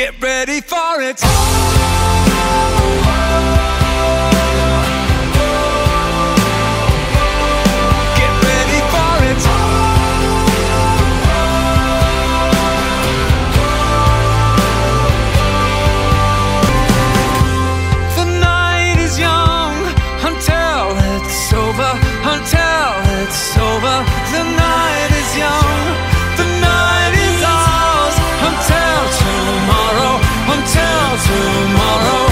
Get ready for it. Get ready for it. The night is young until it's over, until it's over. The night is young, the night is ours, until tomorrow, until tomorrow.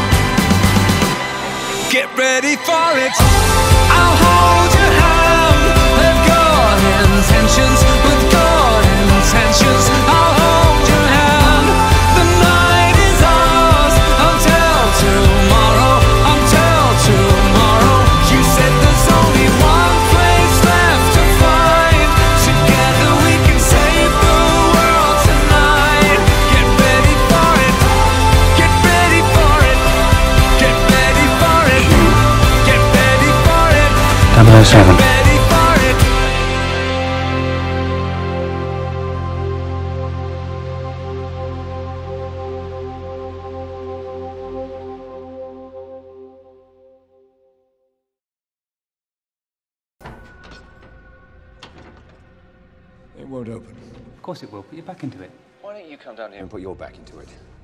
Get ready for it. I'll hold your hand with good intentions, with good intentions. I'll hold your hand. The night is ours until tomorrow, until tomorrow. You said there's only one place left to find. Together we can save the world tonight. Get ready for it. Get ready for it. Get ready for it. Get ready for it. 007. Ready for it. It won't open. Of course it will. Put your back into it. Why don't you come down here and put your back into it?